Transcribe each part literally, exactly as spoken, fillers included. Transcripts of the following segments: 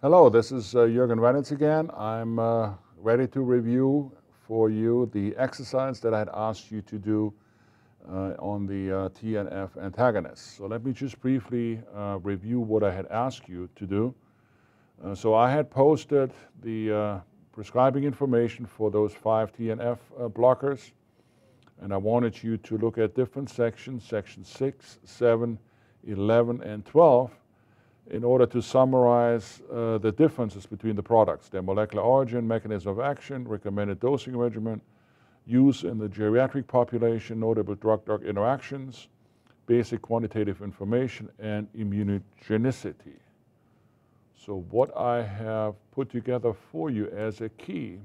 Hello, this is uh, Jürgen Venitz again. I'm uh, ready to review for you the exercise that I had asked you to do uh, on the uh, T N F antagonists. So let me just briefly uh, review what I had asked you to do. Uh, so I had posted the uh, prescribing information for those five T N F uh, blockers, and I wanted you to look at different sections, section six, seven, eleven, and twelve, in order to summarize uh, the differences between the products, their molecular origin, mechanism of action, recommended dosing regimen, use in the geriatric population, notable drug-drug interactions, basic quantitative information, and immunogenicity. So what I have put together for you as a key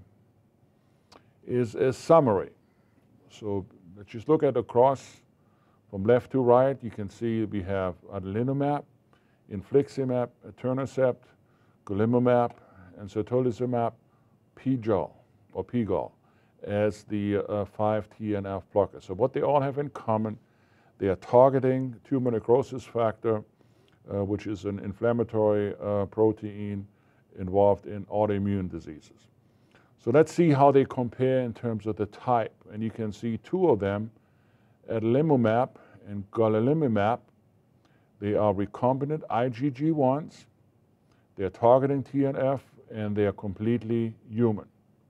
is a summary. So let's just look at across from left to right. You can see we have adalimumab, infliximab, etanercept, golimumab, and certolizumab, P-Gol or P-Gol as the uh, five T N F blockers. So what they all have in common, they are targeting tumor necrosis factor, uh, which is an inflammatory uh, protein involved in autoimmune diseases. So let's see how they compare in terms of the type. And you can see two of them, adalimumab and golimumab. They are recombinant I G G ones, they're targeting T N F, and they are completely human.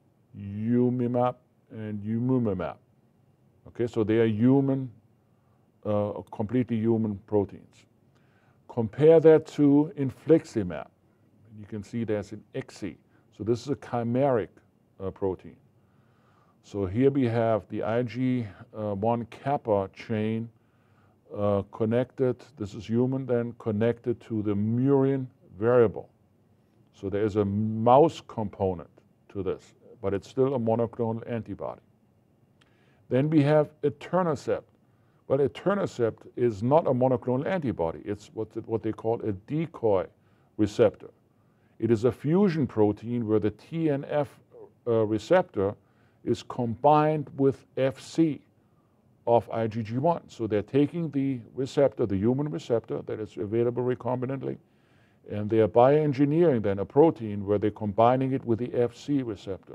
Umimab and umumimab. Okay, so they are human, uh, completely human proteins. Compare that to infliximab. You can see there's an I C S I. So this is a chimeric uh, protein. So here we have the I G one kappa chain Uh, connected, this is human then, connected to the murine variable. So there is a mouse component to this, but it's still a monoclonal antibody. Then we have etanercept. Well, etanercept is not a monoclonal antibody. It's what, what they call a decoy receptor. It is a fusion protein where the T N F uh, receptor is combined with F C of I G G one. So they're taking the receptor, the human receptor that is available recombinantly, and they are bioengineering then a protein where they're combining it with the F C receptor.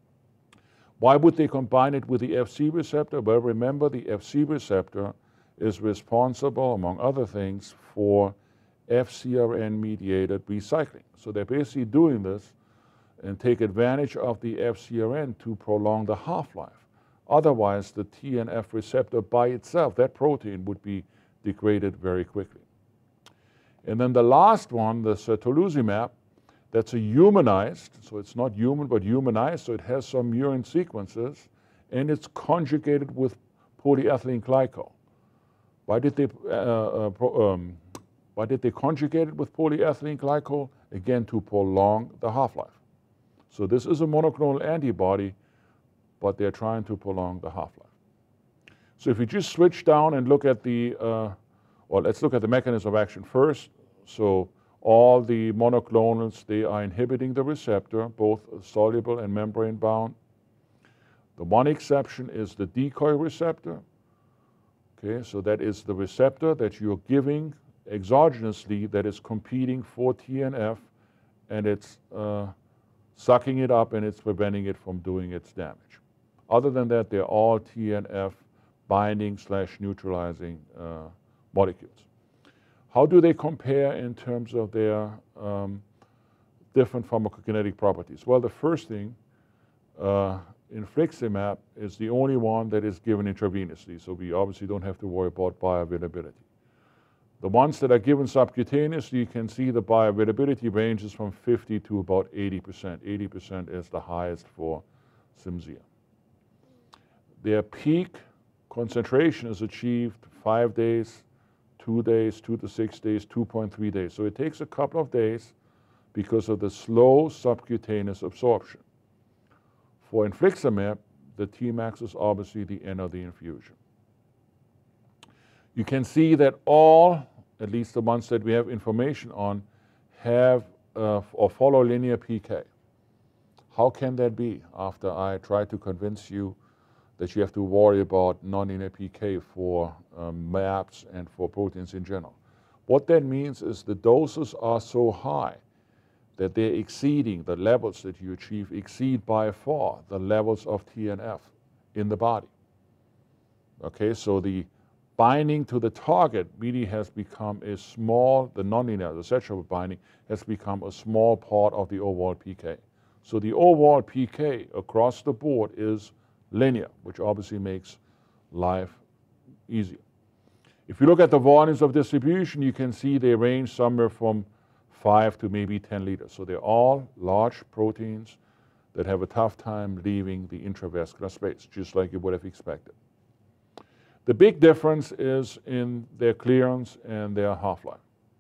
Why would they combine it with the F C receptor? Well, remember, the F C receptor is responsible, among other things, for F C R N-mediated recycling. So they're basically doing this and take advantage of the F C R N to prolong the half-life. Otherwise, the T N F receptor by itself, that protein, would be degraded very quickly. And then the last one, the certolizumab, that's a humanized, so it's not human but humanized, so it has some murine sequences, and it's conjugated with polyethylene glycol. Why did they, uh, uh, pro, um, why did they conjugate it with polyethylene glycol? Again, to prolong the half-life. So this is a monoclonal antibody, but they're trying to prolong the half-life. So if we just switch down and look at the, uh, well, let's look at the mechanism of action first. So all the monoclonals, they are inhibiting the receptor, both soluble and membrane-bound. The one exception is the decoy receptor. Okay, so that is the receptor that you're giving exogenously that is competing for T N F, and it's uh, sucking it up and it's preventing it from doing its damage. Other than that, they're all T N F binding slash neutralizing uh, molecules. How do they compare in terms of their um, different pharmacokinetic properties? Well, the first thing, uh, infliximab is the only one that is given intravenously, so we obviously don't have to worry about bioavailability. The ones that are given subcutaneously, you can see the bioavailability ranges from fifty to about eighty percent. eighty percent is the highest for Cimzia. Their peak concentration is achieved five days, two days, two to six days, two point three days. So it takes a couple of days because of the slow subcutaneous absorption. For infliximab, the Tmax is obviously the end of the infusion. You can see that all, at least the ones that we have information on, have uh, or follow linear P K. How can that be after I try to convince you that you have to worry about nonlinear P K for um, maps and for proteins in general? What that means is the doses are so high that they're exceeding, the levels that you achieve exceed by far the levels of T N F in the body. Okay, so the binding to the target really has become a small, the nonlinear, the sexual binding has become a small part of the overall P K. So the overall P K across the board is linear, which obviously makes life easier. If you look at the volumes of distribution, you can see they range somewhere from five to maybe ten liters. So they're all large proteins that have a tough time leaving the intravascular space, just like you would have expected. The big difference is in their clearance and their half-life.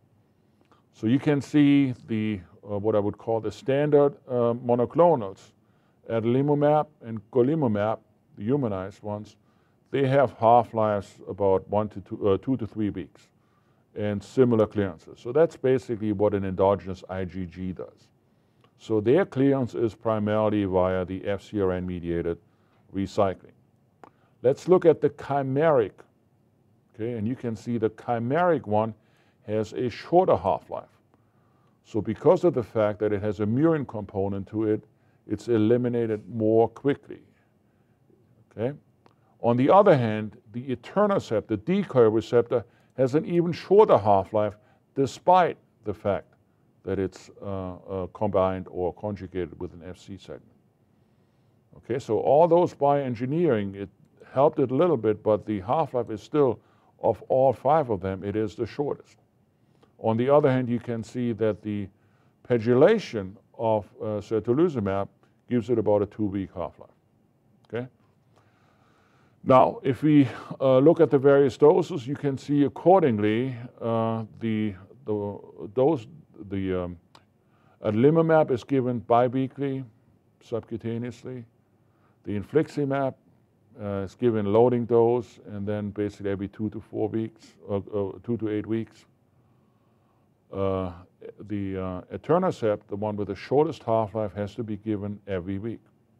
So you can see the uh, what I would call the standard uh, monoclonals, adalimumab and golimumab, the humanized ones, they have half-lives about one to two, uh, two to three weeks and similar clearances. So that's basically what an endogenous I G G does. So their clearance is primarily via the F C R N-mediated recycling. Let's look at the chimeric, okay, and you can see the chimeric one has a shorter half-life. So because of the fact that it has a murine component to it, it's eliminated more quickly, okay? On the other hand, the etanercept, the decoy receptor, has an even shorter half-life despite the fact that it's uh, uh, combined or conjugated with an F C segment. Okay, so all those bioengineering, it helped it a little bit, but the half-life is still, of all five of them, it is the shortest. On the other hand, you can see that the pegylation of uh, certolizumab gives it about a two-week half-life, okay? Now, if we uh, look at the various doses, you can see accordingly uh, the, the dose, the um, adalimumab is given biweekly, subcutaneously. The infliximab uh, is given loading dose, and then basically every two to four weeks, or, or two to eight weeks. Uh, the uh, etanercept, the one with the shortest half-life, has to be given every week.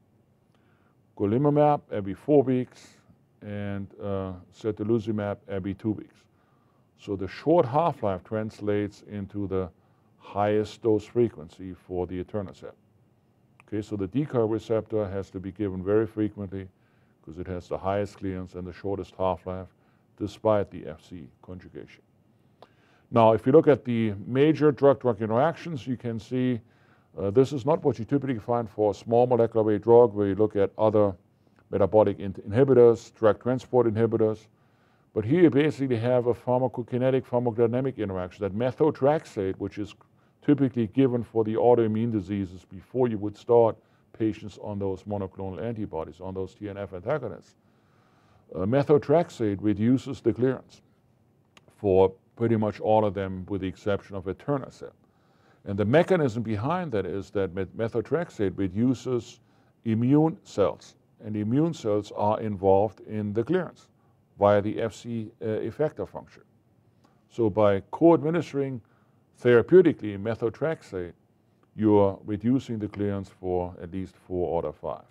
Golimumab every four weeks, and uh, certolizumab every two weeks. So the short half-life translates into the highest dose frequency for the etanercept. Okay, so the decoy receptor has to be given very frequently because it has the highest clearance and the shortest half-life despite the F C conjugation. Now, if you look at the major drug-drug interactions, you can see uh, this is not what you typically find for a small molecular weight drug where you look at other metabolic in inhibitors, drug transport inhibitors. But here you basically have a pharmacokinetic, pharmacodynamic interaction. That methotrexate, which is typically given for the autoimmune diseases before you would start patients on those monoclonal antibodies, on those T N F antagonists, uh, methotrexate reduces the clearance for pretty much all of them with the exception of etanercept. And the mechanism behind that is that methotrexate reduces immune cells, and the immune cells are involved in the clearance via the F C uh, effector function. So by co-administering therapeutically methotrexate, you are reducing the clearance for at least four out of five.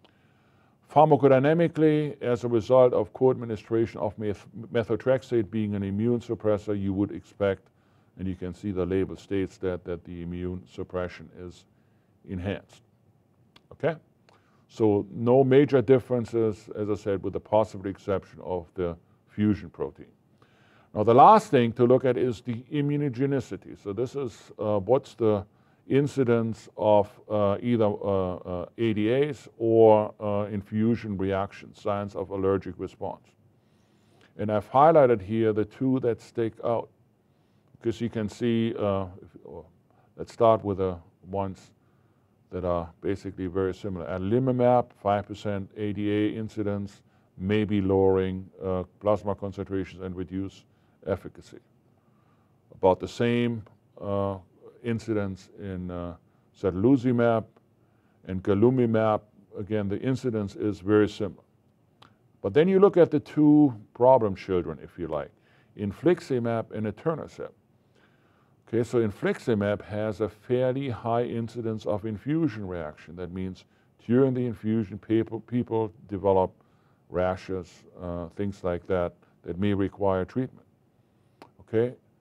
Pharmacodynamically, as a result of co-administration of meth methotrexate being an immune suppressor, you would expect, and you can see the label states that, that the immune suppression is enhanced. Okay? So no major differences, as I said, with the possible exception of the fusion protein. Now the last thing to look at is the immunogenicity. So this is uh, what's the incidence of uh, either uh, uh, A D As or uh, infusion reactions, signs of allergic response. And I've highlighted here the two that stick out, because you can see, uh, if, oh, let's start with the ones that are basically very similar. Adalimumab, five percent A D A incidence, maybe lowering uh, plasma concentrations and reduce efficacy. About the same uh, incidence in uh, certolizumab and golimumab. Again, the incidence is very similar. But then you look at the two problem children, if you like, infliximab and etanercept. Okay, so infliximab has a fairly high incidence of infusion reaction. That means during the infusion, people, people develop rashes, uh, things like that, that may require treatment. Okay,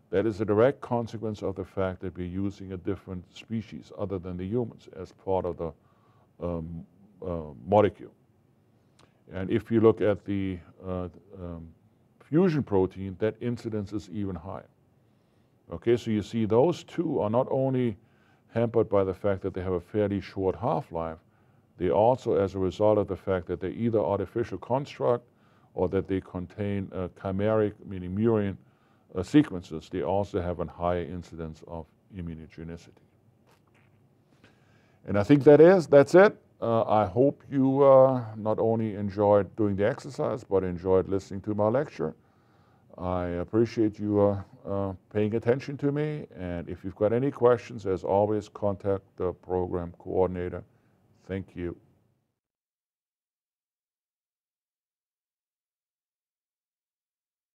That is a direct consequence of the fact that we're using a different species other than the humans as part of the um, uh, molecule. And if you look at the uh, um, fusion protein, that incidence is even higher. Okay, so you see those two are not only hampered by the fact that they have a fairly short half-life, they also, as a result of the fact that they're either artificial construct or that they contain uh, chimeric, meaning murine, uh, sequences, they also have a higher incidence of immunogenicity. And I think that is, that's it. Uh, I hope you uh, not only enjoyed doing the exercise, but enjoyed listening to my lecture. I appreciate you uh, uh, paying attention to me, and if you've got any questions, as always, contact the program coordinator. Thank you.